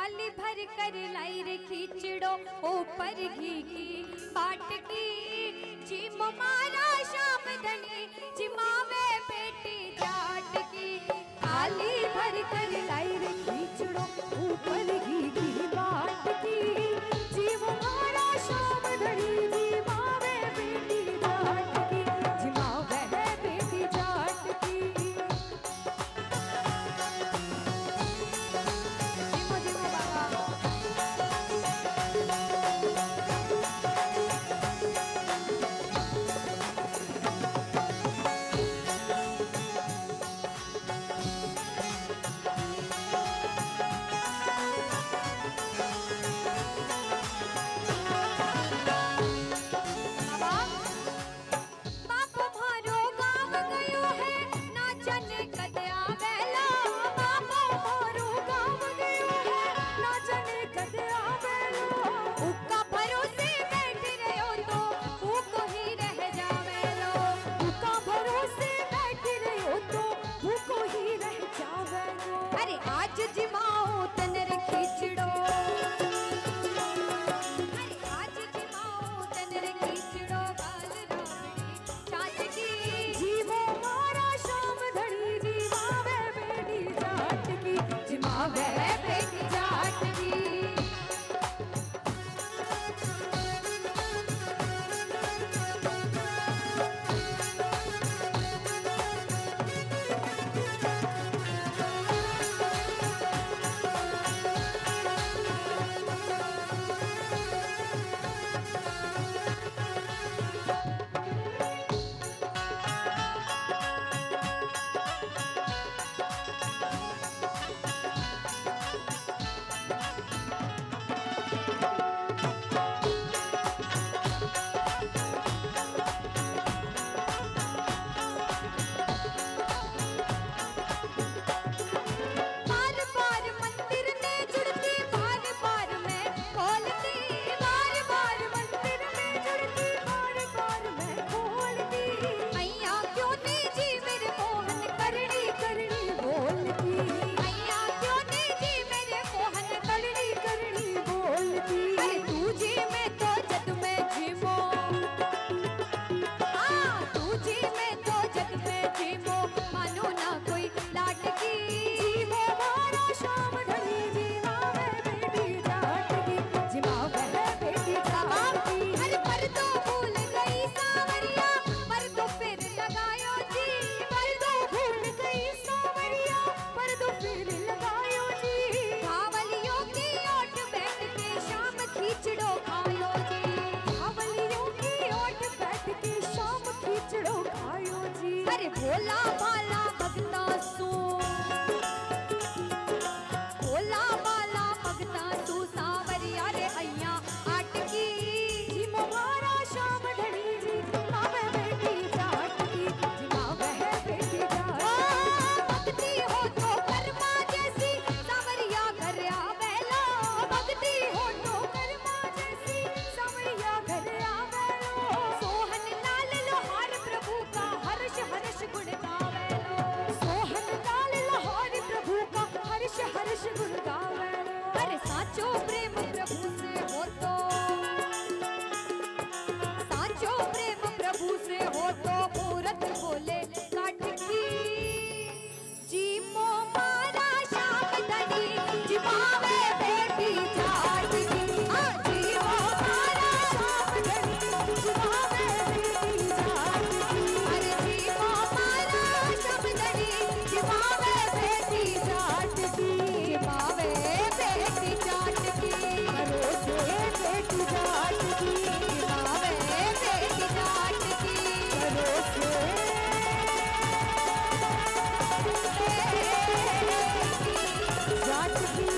थाली भर कर लाई रे खींचड़ो ऊपर घी की बाट की चिम मारा शाम धनी चिमावे बेटी जाट की थाली भर कर लाई रे खींचड़ो ऊपर घी की बाट की चिम मारा शाम धनी चिमावे बेटी जाट की चिमावे बेटी जाट की जिमो जिमो बाबा भोला भाला भगता सू भोला भाला भगता सू सावरिया रे हैया आटकी जी मोहारा शाम ढड़ी जी मावे बेटी जाट की जी मावे बेटी जाट भक्ति हो तो कर्मा जैसी सावरिया घर आवेला भक्ति हो तो कर्मा जैसी सावरिया घर आवेला सोहन लाल लोहार प्रभु का हर्ष हर्ष गुण गावेलो सोहन लाल लोहार प्रभु का हर्ष हर्ष गुण गावेलो अरे साचो प्रेम प्रभु से हो तो साचो प्रेम प्रभु से हो तो मूरत बोले काट की जी मो मारा शाम धनी जी मावे बेटी जाट की जी मो मारा शाम धनी जी मावे बेटी जाट की अरे जी मो मारा शाम धनी जी मावे बेटी जाट की जी मावे बेटी जाट की भरोसे बेटी जाट की जी मावे बेटी जाट की भरोसे जाट की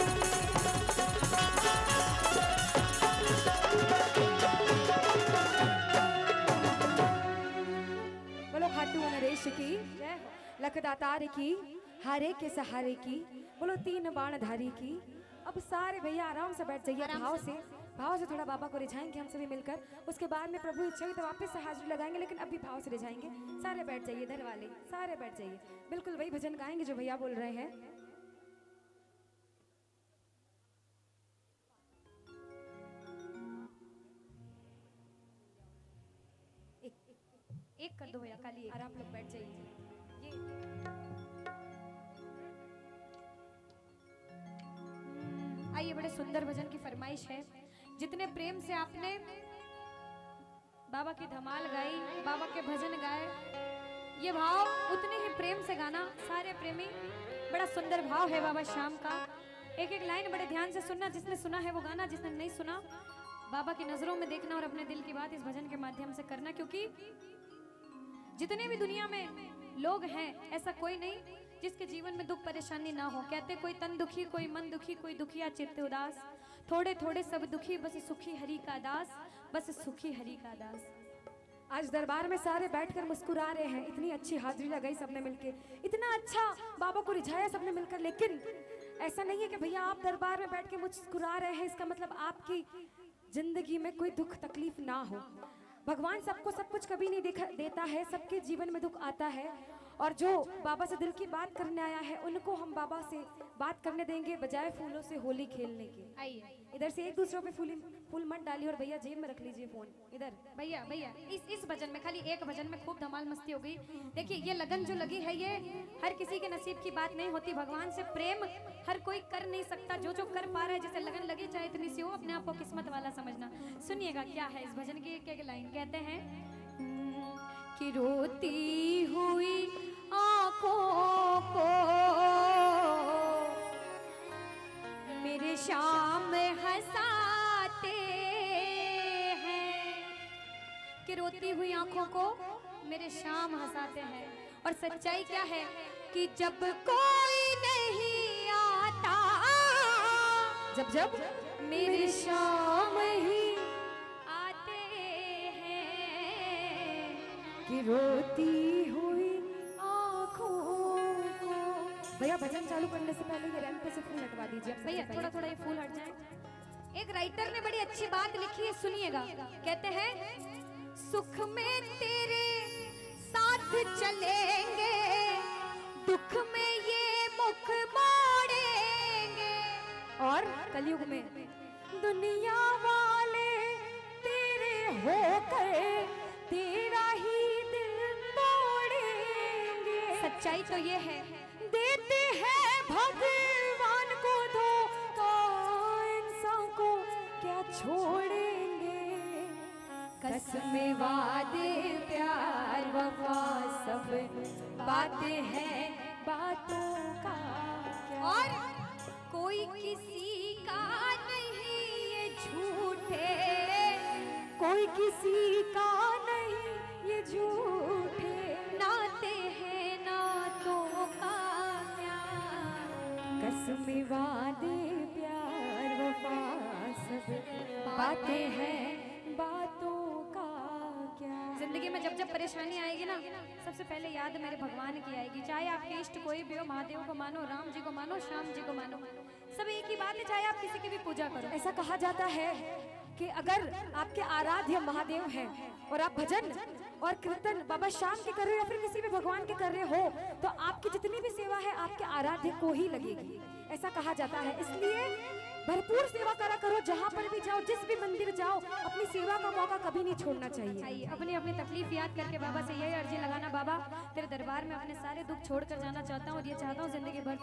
बोलो खाटू नरेश की लखदातार की हारे के सहारे की बोलो तीन बाण धारी की। अब सारे भैया आराम से बैठ जाइए, भाव से थोड़ा बाबा को रिझाएंगे हम सभी मिलकर। उसके बाद में प्रभु इच्छा हुई तो वापस से हाजिरी लगाएंगे, लेकिन अभी भाव से रिझाएंगे। सारे बैठ जाइए, इधर वाले सारे बैठ जाइए, बिल्कुल वही भजन गाएंगे जो भैया बोल रहे हैं। एक कर दो भैया, खाली एक। और आप लोग बैठ जाइए। ये आइए, बड़े सुंदर भजन की फरमाइश है। जितने प्रेम से आपने बाबा की धमाल गाई, बाबा के भजन गाए, ये भाव उतने ही प्रेम से गाना सारे प्रेमी। बड़ा सुंदर भाव है बाबा श्याम का। एक एक लाइन बड़े ध्यान से सुनना, जिसने सुना है वो गाना, जिसने नहीं सुना बाबा की नजरों में देखना और अपने दिल की बात इस भजन के माध्यम से करना। क्योंकि जितने भी दुनिया में लोग हैं, ऐसा कोई नहीं जिसके जीवन में दुख परेशानी ना हो। कहते कोई तन दुखी, कोई मन दुखी, कोई दुखिया चित्त उदास, थोड़े थोड़े सब दुखी, बस सुखी हरि का दास, बस सुखी हरि का दास। आज दरबार में सारे बैठकर मुस्कुरा रहे हैं, इतनी अच्छी हाजिरी लगाई सबने मिलके, इतना अच्छा बाबा को रिझाया सबने मिलकर। लेकिन ऐसा नहीं है कि भैया आप दरबार में बैठ के मुस्कुरा रहे हैं, इसका मतलब आपकी जिंदगी में कोई दुख तकलीफ ना हो। भगवान सबको सब कुछ कभी नहीं देता है, सबके जीवन में दुख आता है। और जो बाबा से दिल की बात करने आया है, उनको हम बाबा से बात करने देंगे बजाय फूलों से होली खेलने के। आइए इधर से एक दूसरों पे फूल मत डालिए, और भैया जेब में रख लीजिए फोन। इधर भैया भैया इस भजन में, खाली एक भजन में खूब धमाल मस्ती हो गई। देखिए ये लगन जो लगी है, ये हर किसी के नसीब की बात नहीं होती। भगवान से प्रेम हर कोई कर नहीं सकता। जो जो कर पा रहा है, जैसे लगन लगी चाहे इतनी सी हो, अपने आप को किस्मत वाला समझना। सुनिएगा क्या है इस भजन की एक लाइन। कहते हैं कि रोती हुई आंखों को मेरे श्याम हंसाते हैं, कि रोती हुई आंखों को मेरे श्याम हंसाते हैं। और सच्चाई क्या है कि जब कोई नहीं आता, जब जब मेरे श्याम ही आते हैं, कि रोती हुई आँखों को। भैया भजन चालू करने से पहले ये रैंप पे से फूल हटवा दीजिए भैया, थोड़ा थोड़ा ये फूल हट जाए। एक राइटर ने बड़ी अच्छी बात लिखी है, सुनिएगा। कहते हैं सुख में तेरे साथ चलेंगे, दुख में ये मुख मोड़ेंगे, और कलयुग में दुनिया वाले तेरे होकर तेरा ही दिल तोड़ेंगे। सच्चाई तो ये है, देते हैं भगवान को धोखा, इंसान को क्या छोड़ेंगे। कसमें वादे प्यार वफा सब बातें हैं, बातों का क्या। और कोई किसी का नहीं ये झूठे, कोई किसी का नहीं ये झूठे, नाते हैं नातों का क्या। कसमें वादे प्यार वफा सब बातें हैं, बातों का क्या। जिंदगी में जब जब परेशानी आएगी ना, सबसे पहले याद मेरे भगवान की आएगी। चाहे आपके इष्ट कोई भी हो, महादेव को मानो, राम जी को मानो, श्याम जी को मानो, सब एक ही बात है। चाहे आप किसी की भी पूजा करो। ऐसा कहा जाता है कि अगर आपके आराध्य महादेव हैं और आप भजन और कीर्तन बाबा श्याम के कर रहे हो या फिर किसी भी भगवान के कर रहे हो, तो आपकी जितनी भी सेवा है आपके आराध्य को ही लगेगी, ऐसा कहा जाता है। इसलिए भरपूर सेवा करा करो, जहाँ पर भी जाओ, जिस भी मंदिर जाओ, अपनी सेवा का मौका कभी नहीं छोड़ना चाहिए। अपनी अपनी तकलीफ याद करके बाबा से यही अर्जी लगाना, बाबा तेरे दरबार में अपने सारे दुख छोड़ कर जाना चाहता हूँ, और ये चाहता हूँ जिंदगी भर